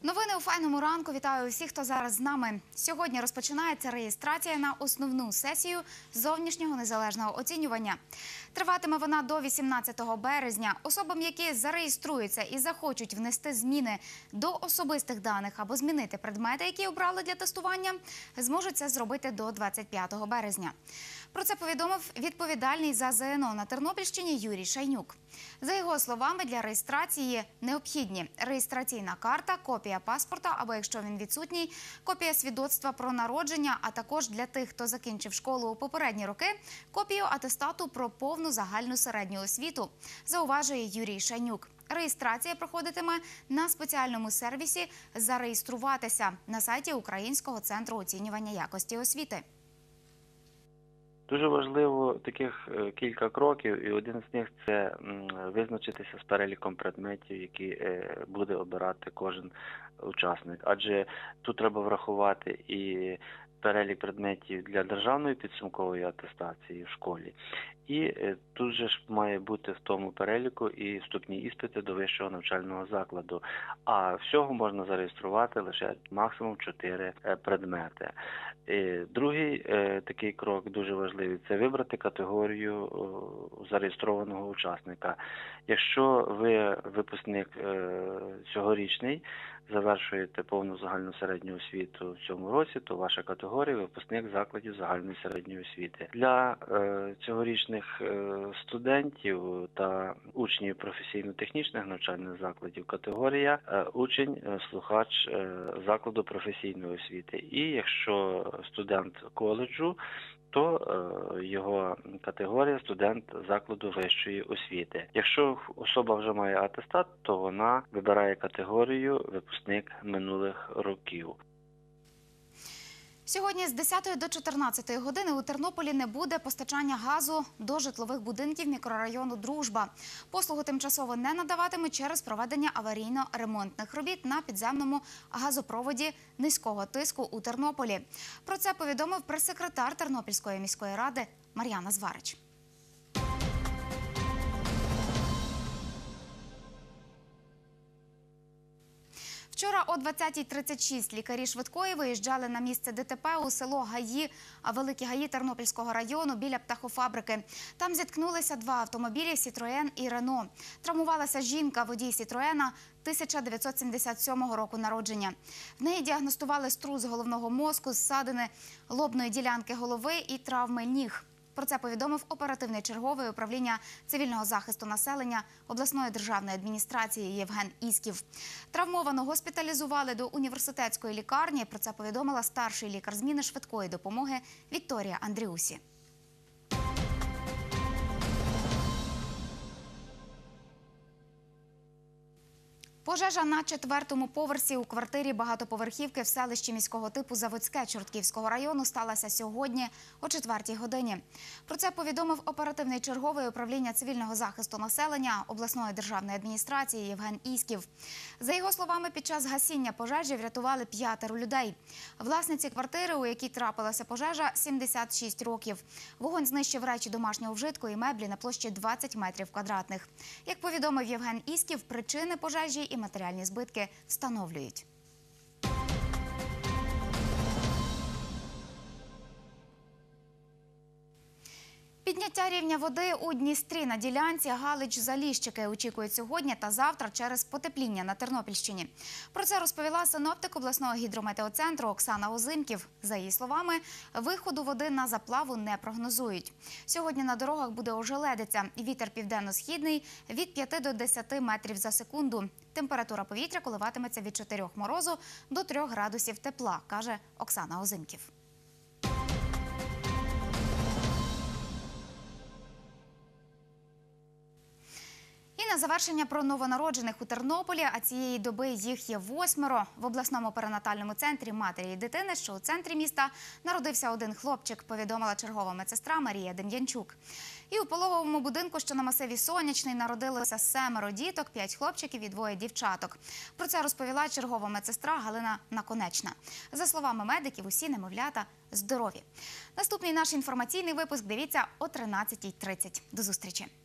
Новини у файному ранку. Вітаю всіх, хто зараз з нами. Сьогодні розпочинається реєстрація на основну сесію зовнішнього незалежного оцінювання. Триватиме вона до 18 березня. Особам, які зареєструються і захочуть внести зміни до особистих даних або змінити предмети, які обрали для тестування, зможуть це зробити до 25 березня. Про це повідомив відповідальний за ЗНО на Тернопільщині Юрій Шайнюк. За його словами, для реєстрації необхідні реєстраційна карта, копія паспорта або, якщо він відсутній, копія свідоцтва про народження, а також для тих, хто закінчив школу у попередні роки, копію атестату про повну загальну середню освіту, зауважує Юрій Шайнюк. Реєстрація проходитиме на спеціальному сервісі «Зареєструватися» на сайті Українського центру оцінювання якості освіти. Дуже важливо таких кілька кроків, і один з них – це визначитися з переліком предметів, які буде обирати кожен учасник. Адже тут треба врахувати і перелік предметів для державної підсумкової атестації в школі. І тут же ж має бути в тому переліку і вступні іспити до вищого навчального закладу. А всього можна зареєструвати лише максимум 4 предмети. Другий такий крок дуже важливий – це вибрати категорію зареєстрованого учасника. Якщо ви випускник цьогорічний, завершуєте повну загальну середню освіту в цьому році, то ваша категорія – випускник закладів загальної середньої освіти. Для цьогорічних студентів та учнів професійно-технічних навчальних закладів категорія учень, слухач закладу професійної освіти. І якщо студент коледжу, то його категорія – студент закладу вищої освіти. Якщо особа вже має атестат, то вона вибирає категорію випускник минулих років. Сьогодні з 10 до 14 години у Тернополі не буде постачання газу до житлових будинків мікрорайону «Дружба». Послугу тимчасово не надаватимуть через проведення аварійно-ремонтних робіт на підземному газопроводі низького тиску у Тернополі. Про це повідомив прес-секретар Тернопільської міської ради Мар'яна Зварич. Вчора о 20:36 лікарі швидкої виїжджали на місце ДТП у село Гаї, Великі Гаї Тернопільського району біля птахофабрики. Там зіткнулися два автомобілі «Сітроен» і «Рено». Травмувалася жінка, водій «Сітроена» 1977 року народження. В неї діагностували струс головного мозку, зсадини лобної ділянки голови і травми ніг. Про це повідомив оперативний черговий управління цивільного захисту населення обласної державної адміністрації Євген Ісків. Травмовану госпіталізували до університетської лікарні. Про це повідомила старший лікар зміни швидкої допомоги Вікторія Андріусі. Пожежа на 4-му поверсі у квартирі багатоповерхівки в селищі міського типу Заводське Чортківського району сталася сьогодні о 4-й годині. Про це повідомив оперативний черговий управління цивільного захисту населення обласної державної адміністрації Євген Ісків. За його словами, під час гасіння пожежі врятували 5 людей. Власниці квартири, у якій трапилася пожежа, 76 років. Вогонь знищив речі домашнього вжитку і меблі на площі 20 метрів квадратних. Як повідомив Євген Ісків, причини пожежі і матеріальні збитки встановлюють. Підняття рівня води у Дністрі на ділянці Галич-Заліщики очікують сьогодні та завтра через потепління на Тернопільщині. Про це розповіла синоптик обласного гідрометеоцентру Оксана Озимків. За її словами, виходу води на заплаву не прогнозують. Сьогодні на дорогах буде ожеледиця. Вітер південно-східний від 5 до 10 метрів за секунду. Температура повітря коливатиметься від 4 морозу до 3 градусів тепла, каже Оксана Озимків. І на завершення про новонароджених у Тернополі, а цієї доби їх є 8. В обласному перинатальному центрі матері і дитини, що у центрі міста, народився один хлопчик, повідомила чергова медсестра Марія Дем'янчук. І у пологовому будинку, що на масиві Сонячний, народилося 7 діток, 5 хлопчиків і 2 дівчаток. Про це розповіла чергова медсестра Галина Наконечна. За словами медиків, усі немовлята здорові. Наступний наш інформаційний випуск дивіться о 13:30. До зустрічі!